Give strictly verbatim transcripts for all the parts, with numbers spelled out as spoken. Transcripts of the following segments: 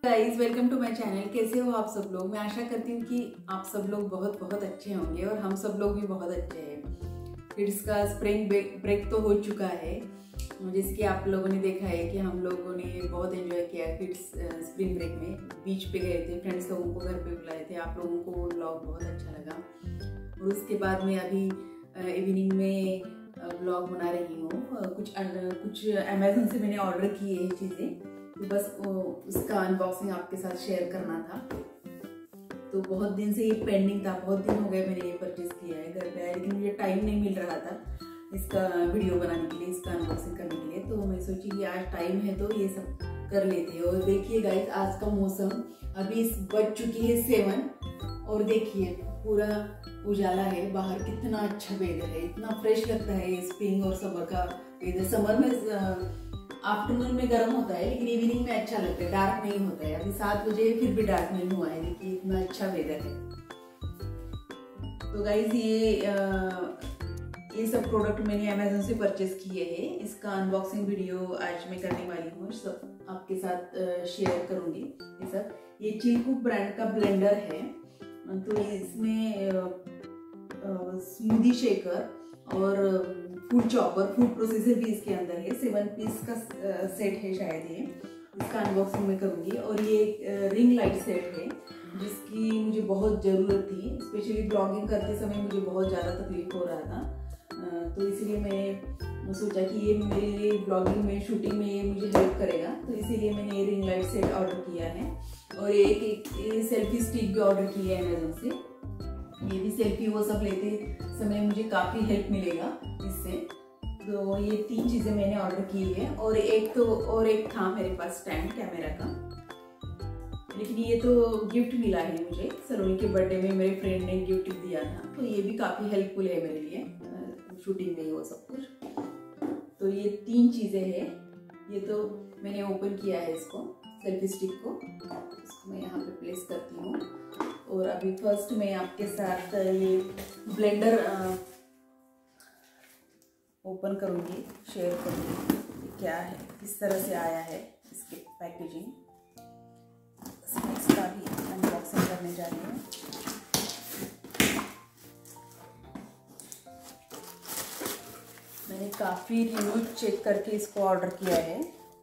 Guys, welcome to my channel. कैसे हो आप सब लोग? मैं आशा करती हूँ कि आप सब लोग बहुत बहुत अच्छे होंगे और हम सब लोग भी बहुत अच्छे हैं। किड्स का स्प्रिंग ब्रेक तो हो चुका है, जैसे कि आप लोगों ने देखा है कि हम लोगों ने बहुत एंजॉय किया किड्स स्प्रिंग ब्रेक में। बीच पे गए थे, फ्रेंड्स लोगों को घर पे बुलाए थे। आप लोगों को वो व्लॉग बहुत अच्छा लगा। और उसके बाद मैं अभी इवनिंग में व्लॉग बना रही हूँ। कुछ कुछ अमेजोन से मैंने ऑर्डर किए हैं चीज़ें, तो बस उसका अनबॉक्सिंग आपके साथ शेयर करना था। तो बहुत दिन से ये पेंडिंग था, बहुत दिन हो गए मैंने ये परचेज किया है घर पे आया, लेकिन मुझे टाइम नहीं मिल रहा था इसका वीडियो बनाने के लिए, इसका अनबॉक्सिंग करने के लिए। तो मैं सोची कि आज टाइम है तो ये सब कर लेते हैं। और देखिए गाइस, आज का मौसम अभी बज चुकी है सेवन और देखिए पूरा उजाला है बाहर। कितना अच्छा वेदर है, इतना फ्रेश लगता है ये स्प्रिंग और समर का वेदर। समर में आफ्टरनून में गर्म होता है, लेकिन इवनिंग में अच्छा लगता है, डार्क नहीं होता है। अभी सात बजे फिर भी डार्क नहीं हुआ है, देखिए इतना अच्छा वेदर है। तो गाइज ये आ, ये सब प्रोडक्ट मैंने अमेजोन से परचेज किए हैं। इसका अनबॉक्सिंग वीडियो आज मैं करने वाली हूँ, सब आपके साथ शेयर करूंगी। ये सब ये चिलकुक ब्रांड का ब्लेंडर है। तो इसमें स्मूदी शेकर और फूड चॉपर, फूड प्रोसेसर भी इसके अंदर है। सेवन पीस का सेट है शायद ये, इसका अनबॉक्सिंग मैं करूंगी। और ये रिंग लाइट सेट है जिसकी मुझे बहुत ज़रूरत थी, स्पेशली ब्लॉगिंग करते समय मुझे बहुत ज़्यादा तकलीफ हो रहा था। तो इसलिए मैं सोचा कि ये मेरे ब्लॉगिंग में, शूटिंग में ये मुझे हेल्प करेगा, तो इसीलिए मैंने ये रिंग लाइट सेट ऑर्डर किया है। और एक एक सेल्फी स्टिक भी ऑर्डर की है अमेजोन से। ये भी सेल्फी वो सब लेते समय मुझे काफ़ी हेल्प मिलेगा इससे। तो ये तीन चीज़ें मैंने ऑर्डर की है। और एक तो और एक था मेरे पास स्टैंड कैमरा का, लेकिन ये तो गिफ्ट मिला है मुझे। सलोनी के बर्थडे में मेरे फ्रेंड ने गिफ्ट दिया था, तो ये भी काफ़ी हेल्पफुल है मेरे लिए शूटिंग में वो सब कुछ। तो ये तीन चीज़ें हैं। ये तो मैंने ओपन किया है इसको, सेल्फी स्टिक को। इसको मैं यहाँ पे प्लेस करती हूँ। और अभी फर्स्ट मैं आपके साथ ये ब्लेंडर ओपन करूँगी, शेयर करूँगी क्या है, किस तरह से आया है इसके पैकेजिंग। इसका भी अनबॉक्सिंग करने जा रही हूँ। मैंने काफ़ी रिव्यू चेक करके इसको ऑर्डर किया है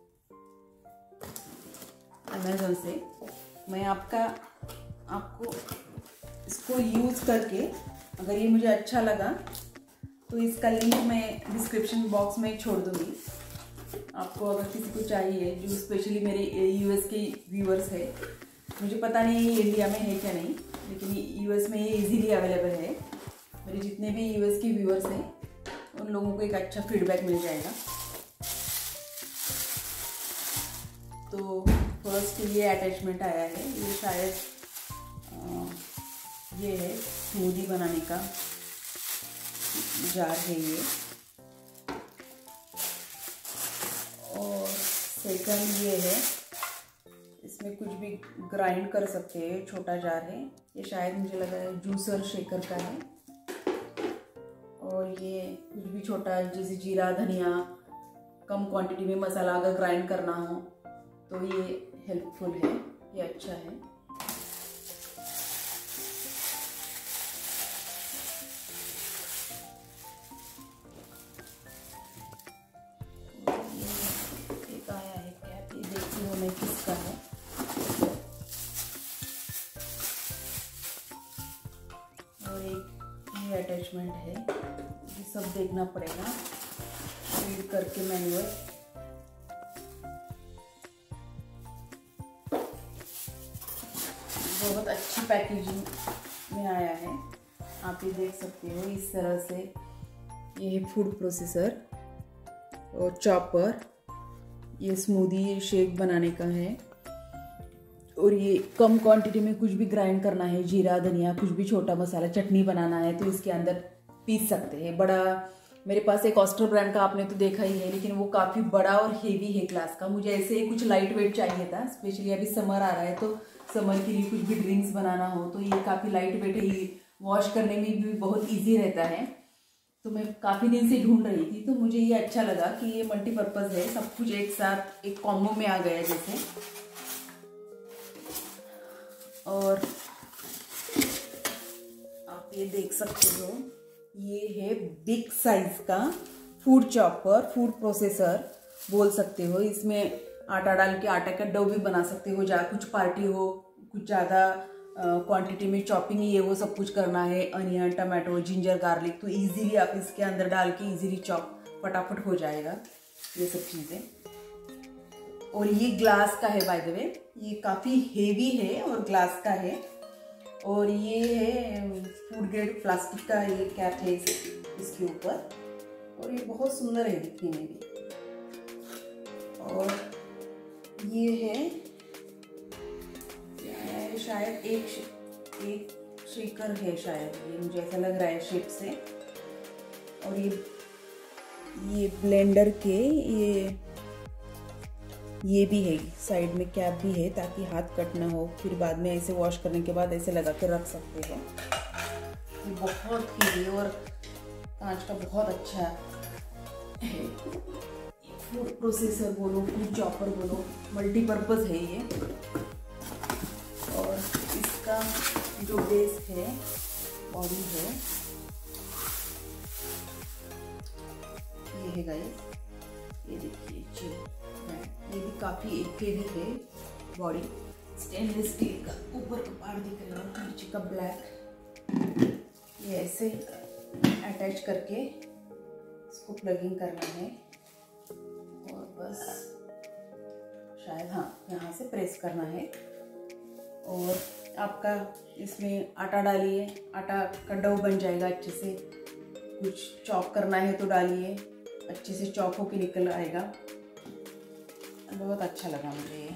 अमेजोन से। मैं आपका आपको इसको यूज़ करके, अगर ये मुझे अच्छा लगा तो इसका लिंक मैं डिस्क्रिप्शन बॉक्स में छोड़ दूँगी। आपको अगर किसी को चाहिए, जो स्पेशली मेरे यूएस के व्यूअर्स है, मुझे पता नहीं ये इंडिया में है क्या नहीं, लेकिन यूएस में ये इजीली अवेलेबल है। मेरे जितने भी यूएस के व्यूअर्स हैं उन लोगों को एक अच्छा फीडबैक मिल जाएगा। तो फर्स्ट ये अटैचमेंट आया है, ये शायद आ, ये है स्मूदी बनाने का जार है ये। और सेकंड ये है, इसमें कुछ भी ग्राइंड कर सकते हैं, छोटा जार है ये। शायद मुझे लगा है जूसर शेकर का है। और ये कुछ भी छोटा, जैसे जीरा धनिया, कम क्वांटिटी में मसाला अगर ग्राइंड करना हो तो ये हेल्पफुल है, ये अच्छा है। एक आया है कैप, ये देखती हूँ मैं किसका है। और एक ये अटैचमेंट है, ये सब देखना पड़ेगा रीड करके मैनुअल। बहुत अच्छी पैकेजिंग में आया है, आप ये देख सकते हो इस तरह से। ये है फूड प्रोसेसर और चॉपर, ये स्मूदी शेक बनाने का है। और ये कम क्वांटिटी में कुछ भी ग्राइंड करना है, जीरा धनिया, कुछ भी छोटा मसाला, चटनी बनाना है तो इसके अंदर पीस सकते हैं। बड़ा मेरे पास एक ऑस्टर ब्रांड का आपने तो देखा ही है, लेकिन वो काफ़ी बड़ा और हेवी है क्लास का। मुझे ऐसे ही कुछ लाइट वेट चाहिए था, स्पेशली अभी समर आ रहा है तो समर के लिए कुछ भी ड्रिंक्स बनाना हो तो ये काफ़ी लाइट वेट है, ये वॉश करने में भी बहुत ईजी रहता है। तो मैं काफ़ी दिन से ढूंढ रही थी, तो मुझे ये अच्छा लगा कि ये मल्टीपर्पज़ है, सब कुछ एक साथ एक कॉम्बो में आ गया जैसे। और आप ये देख सकते हो, ये है बिग साइज का फूड चॉपर, फूड प्रोसेसर बोल सकते हो। इसमें आटा डाल के आटा का डो भी बना सकते हो, जहाँ कुछ पार्टी हो, कुछ ज़्यादा क्वांटिटी में चॉपिंग ये वो सब कुछ करना है, अनियन, टमाटो, जिंजर, गार्लिक, तो इजीली आप इसके अंदर डाल के इजीली चॉप फटाफट हो जाएगा ये सब चीज़ें। और ये ग्लास का है बाय द वे, ये काफ़ी हेवी है और ग्लास का है। और ये है फूड ग्रेड प्लास्टिक का ये कैप है इसके ऊपर, और ये बहुत सुंदर है दिखने में भी। और ये है, है शायद एक एक शेकर है शायद, ये मुझे ऐसा लग रहा है शेप से। और ये ये ब्लेंडर के ये ये भी है, साइड में कैप भी है ताकि हाथ कट ना हो, फिर बाद में ऐसे वॉश करने के बाद ऐसे लगा के रख सकते हो। ये बहुत ही और कांच का बहुत अच्छा है। फूड प्रोसेसर बोलो, फूड चॉपर बोलो, मल्टीपर्पज़ है ये। और इसका जो बेस है, बॉडी है, ये है गाइस, ये देखिए, ये भी काफ़ी हेवी है बॉडी, स्टेनलेस स्टील का, ऊपर का पार्ट दिख रहा है, नीचे का ब्लैक। ये ऐसे अटैच करके इसको प्लगिंग करना है और बस शायद हाँ यहाँ से प्रेस करना है। और आपका इसमें आटा डालिए, आटा का डो बन जाएगा अच्छे से। कुछ चॉप करना है तो डालिए, अच्छे से चॉप होके निकल आएगा। बहुत अच्छा लगा मुझे ये।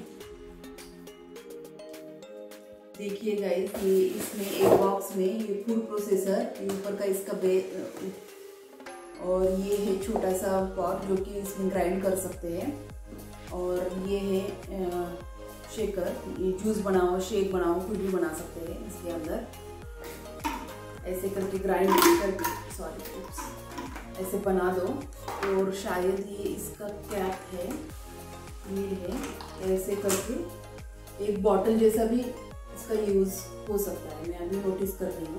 देखिए गाइस, ये इसमें एक बॉक्स में ये फूड प्रोसेसर, ये ऊपर का इसका बे और ये है छोटा सा पॉट जो कि इसमें ग्राइंड कर सकते हैं। और ये है शेकर, ये जूस बनाओ, शेक बनाओ, कुछ भी बना सकते हैं इसके अंदर। ऐसे करके ग्राइंड करके, सॉरी, ऐसे बना दो। और शायद ये इसका कैप है, ये है, ऐसे करके एक बॉटल जैसा भी इसका यूज हो सकता है, मैं अभी नोटिस कर रही हूँ।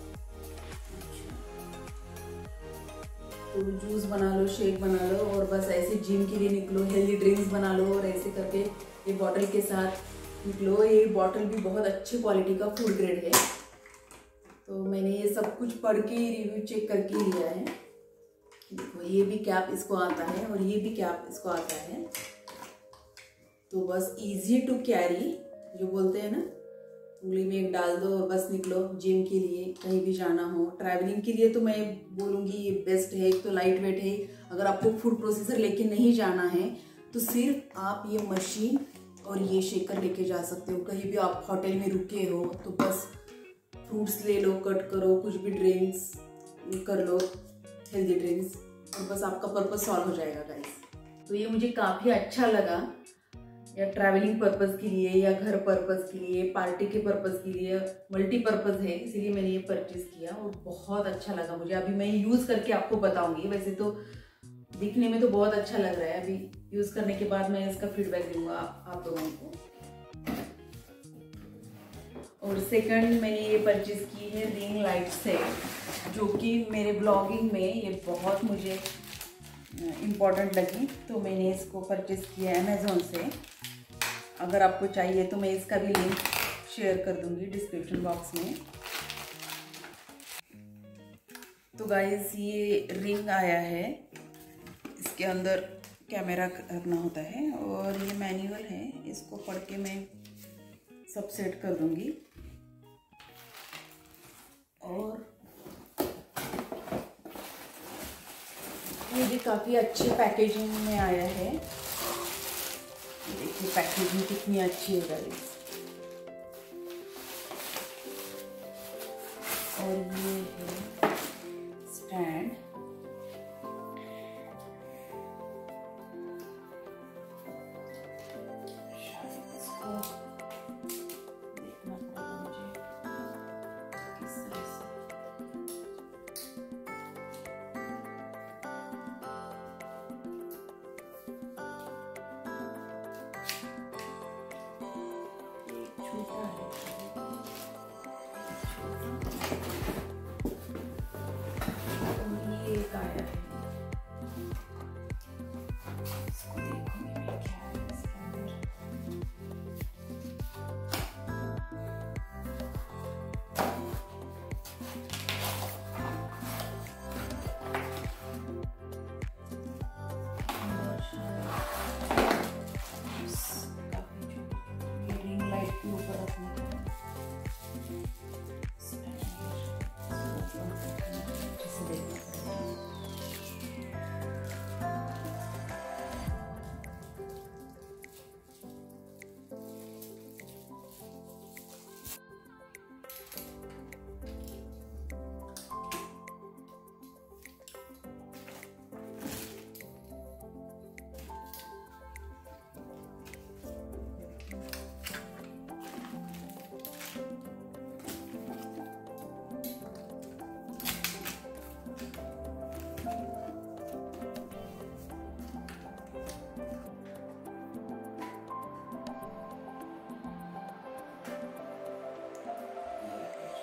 तो जूस बना लो, शेक बना लो, और बस ऐसे जिम के लिए निकलो, हेल्दी ड्रिंक्स बना लो और ऐसे करके ये बॉटल के साथ निकलो। ये बॉटल भी बहुत अच्छी क्वालिटी का फूड ग्रेड है, तो मैंने ये सब कुछ पढ़ के रिव्यू चेक करके लिया है। देखो, ये भी कैप इसको आता है और ये भी कैप इसको आता है। तो बस इजी टू कैरी जो बोलते हैं ना, उंगली में एक डाल दो और बस निकलो जिम के लिए, कहीं भी जाना हो, ट्रैवलिंग के लिए तो मैं बोलूँगी ये बेस्ट है। एक तो लाइट वेट है, अगर आपको फूड प्रोसेसर लेके नहीं जाना है तो सिर्फ आप ये मशीन और ये शेकर लेके जा सकते हो। कहीं भी आप होटल में रुके हो तो बस फ्रूट्स ले लो, कट करो, कुछ भी ड्रिंक्स कर लो, हेल्दी ड्रिंक्स, और बस आपका पर्पस सॉल्व हो जाएगा गाइस। तो ये मुझे काफ़ी अच्छा लगा, या ट्रैवलिंग पर्पज़ के लिए, या घर पर्पज़ के लिए, पार्टी के पर्पज़ के लिए, मल्टीपर्पज़ है, इसीलिए मैंने ये परचेज़ किया और बहुत अच्छा लगा मुझे। अभी मैं यूज़ करके आपको बताऊंगी। वैसे तो दिखने में तो बहुत अच्छा लग रहा है, अभी यूज़ करने के बाद मैं इसका फीडबैक दूंगा आप लोगों को। और सेकंड मैंने ये परचेज़ की है रिंग लाइट सेट, जो कि मेरे ब्लॉगिंग में ये बहुत मुझे इम्पॉर्टेंट लगी, तो मैंने इसको परचेज़ किया अमेज़ॉन से। अगर आपको चाहिए तो मैं इसका भी लिंक शेयर कर दूंगी डिस्क्रिप्शन बॉक्स में। तो गाइस, ये रिंग आया है, इसके अंदर कैमरा रखना होता है और ये मैनुअल है, इसको पढ़ के मैं सब सेट कर दूंगी। और ये भी काफ़ी अच्छे पैकेजिंग में आया है। देखिए पैकेजिंग कितनी अच्छी है गाइस। और ये है स्टैंड, शायद इसको देखना पड़ेगा मुझे किस तरह से। छोटा है,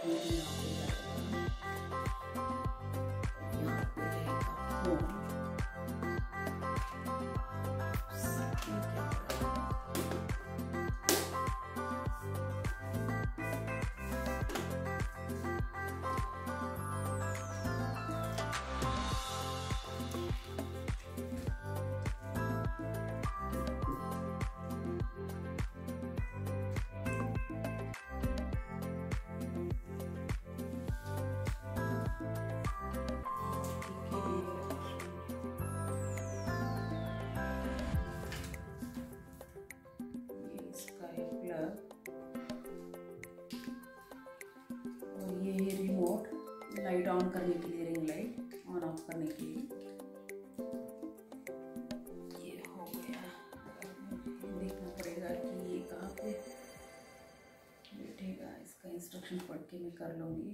सकती हूँ कि यहाँ पे जाएगा, यहाँ पे रहेगा होम। और ये है रिमोट लाइट ऑन करने के लिए, रिंग लाइट ऑन ऑफ करने के लिए। ये हो गया, देखना पड़ेगा कि ये कहाँ पे बैठेगा। इसका इंस्ट्रक्शन पढ़ के मैं कर लूँगी।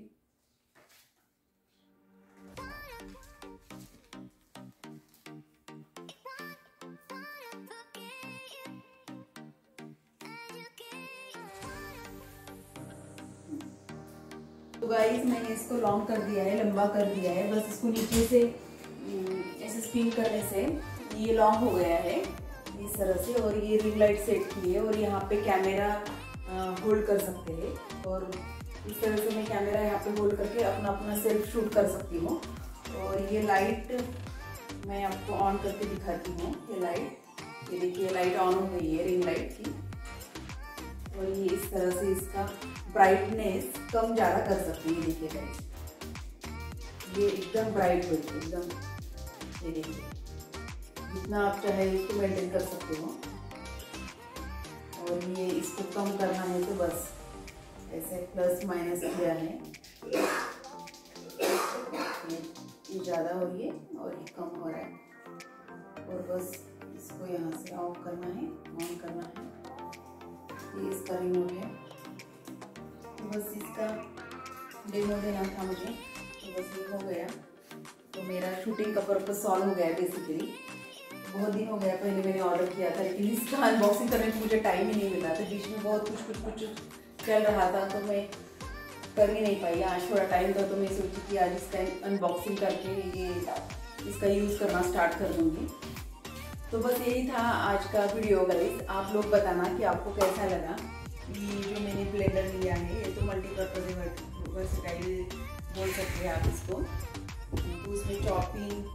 तो गाइस मैंने इसको लॉन्ग कर दिया है, लंबा कर दिया है। बस इसको नीचे से ऐसे स्पिन करने से ये लॉन्ग हो गया है इस तरह से। और ये रिंग लाइट सेट की है और यहाँ पे कैमरा होल्ड कर सकते हैं। और इस तरह से मैं कैमरा यहाँ पे होल्ड करके अपना अपना सेल्फ शूट कर सकती हूँ। और ये लाइट मैं आपको ऑन करके दिखाती हूँ। ये लाइट, ये देखिए लाइट ऑन हो गई है रिंग लाइट की। और ये इस तरह से इसका ब्राइटनेस कम ज़्यादा कर सकती है। देखिए गाइस, ये एकदम ब्राइट हो गई एकदम। ये देखिए जितना आप चाहे इसको मेंटेन कर सकते हो। और ये इसको कम करना है तो बस ऐसे प्लस माइनस किया है। ये ज़्यादा हो रही है और ये कम हो रहा है। और बस इसको यहाँ से ऑफ करना है, ऑन करना है। ये इसका रिमोट है। तो बस इसका डेमो देना था मुझे, तो बस ये हो गया। तो मेरा शूटिंग का पर्पस सॉल्व हो गया बेसिकली। बहुत दिन हो गया पहले मैंने ऑर्डर किया था, लेकिन इसका अनबॉक्सिंग करने को मुझे टाइम ही नहीं मिला था। बीच में बहुत कुछ कुछ कुछ चल रहा था तो मैं कर ही नहीं पाई। आज थोड़ा टाइम था तो मैं सोची कि आज इसका अनबॉक्सिंग करके ये इसका यूज़ करना स्टार्ट कर दूँगी। तो बस यही था आज का वीडियो गाइस। आप लोग बताना कि आपको कैसा लगा। ये जो मैंने ब्लेंडर लिया है ये तो मल्टीपर्पज वर्सेटाइल बोल सकते हैं आप इसको। तो उसमें चॉपिंग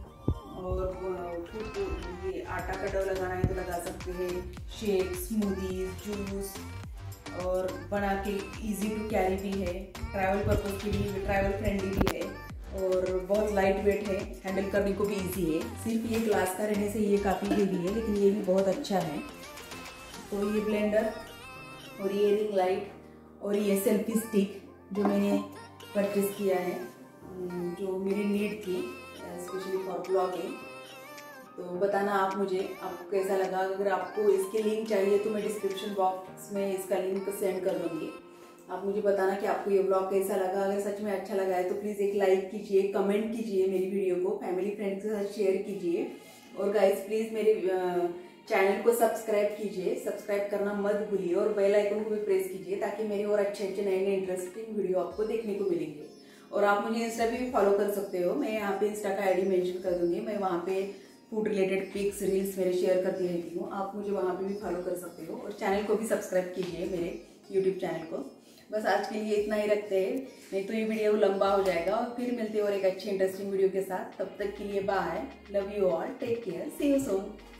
और ये आटा का डो लगाना है तो लगा सकते हैं, शेक, स्मूदीज, जूस, और बना के इजी टू कैरी भी है, ट्रैवल पर्पज के लिए ट्रैवल फ्रेंडली भी है और बहुत लाइट वेट है, हैंडल करने को भी इजी है। सिर्फ ये ग्लास का रहने से ये काफ़ी हेवी है, लेकिन ये भी बहुत अच्छा है। तो ये ब्लेंडर और ये रिंग लाइट और ये सेल्फी स्टिक जो मैंने परचेस किया है, जो मेरी नीड थी स्पेशली फॉर ब्लॉगिंग। तो बताना आप मुझे आपको कैसा लगा। अगर आपको इसके लिंक चाहिए तो मैं डिस्क्रिप्शन बॉक्स में इसका लिंक सेंड कर दूँगी। आप मुझे बताना कि आपको ये ब्लॉग कैसा लगा। अगर सच में अच्छा लगा है तो प्लीज़ एक लाइक कीजिए, कमेंट कीजिए मेरी वीडियो को, फैमिली फ्रेंड्स के साथ शेयर कीजिए। और गाइस प्लीज़ मेरे चैनल को सब्सक्राइब कीजिए, सब्सक्राइब करना मत भूलिए और बेल आइकन को भी प्रेस कीजिए ताकि मेरे और अच्छे अच्छे नए नए इंटरेस्टिंग वीडियो आपको देखने को मिलेंगे। और आप मुझे इंस्टा पे भी फॉलो कर सकते हो। मैं यहाँ पे इंस्टा का आईडी मेंशन कर दूँगी। मैं वहाँ पे फूड रिलेटेड पिक्स रील्स मेरे शेयर करती रहती हूँ। आप मुझे वहाँ पे भी फॉलो कर सकते हो और चैनल को भी सब्सक्राइब कीजिए, मेरे यूट्यूब चैनल को। बस आज के लिए इतना ही रखते हैं, नहीं तो ये वीडियो लंबा हो जाएगा। और फिर मिलते हैं और एक अच्छी इंटरेस्टिंग वीडियो के साथ। तब तक के लिए bye, love you all, take care, see you soon.